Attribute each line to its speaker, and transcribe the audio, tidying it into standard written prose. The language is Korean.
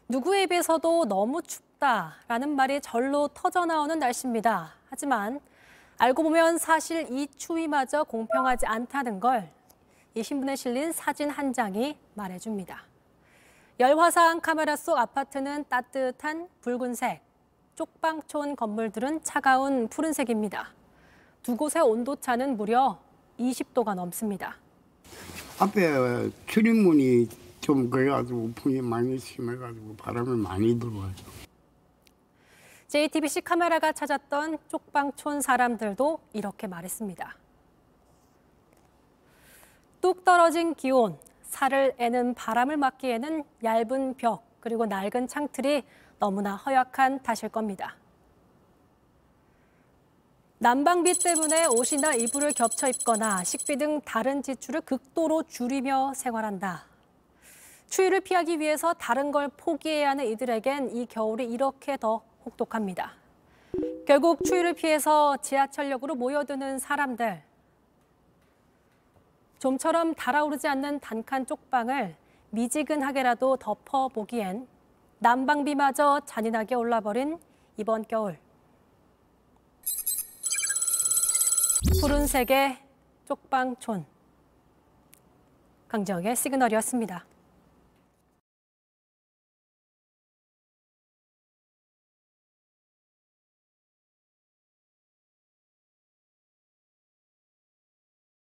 Speaker 1: 누구의 입에서도 너무 춥다라는 말이 절로 터져나오는 날씨입니다. 하지만 알고 보면 사실 이 추위마저 공평하지 않다는 걸 이 신문에 실린 사진 한 장이 말해줍니다. 열화상 카메라 속 아파트는 따뜻한 붉은색, 쪽방촌 건물들은 차가운 푸른색입니다. 두 곳의 온도차는 무려 20도가 넘습니다.
Speaker 2: 앞에 출입문이 좀 그래가지고 풍이 많이 심해가지고 바람이 많이 들어와요.
Speaker 1: JTBC 카메라가 찾았던 쪽방촌 사람들도 이렇게 말했습니다. 뚝 떨어진 기온, 살을 애는 바람을 막기에는 얇은 벽 그리고 낡은 창틀이 너무나 허약한 탓일 겁니다. 난방비 때문에 옷이나 이불을 겹쳐 입거나 식비 등 다른 지출을 극도로 줄이며 생활한다. 추위를 피하기 위해서 다른 걸 포기해야 하는 이들에겐 이 겨울이 이렇게 더 혹독합니다. 결국 추위를 피해서 지하철역으로 모여드는 사람들. 좀처럼 달아오르지 않는 단칸 쪽방을 미지근하게라도 덮어보기엔 난방비마저 잔인하게 올라버린 이번 겨울. 푸른색의 쪽방촌. 강정의 시그널이었습니다.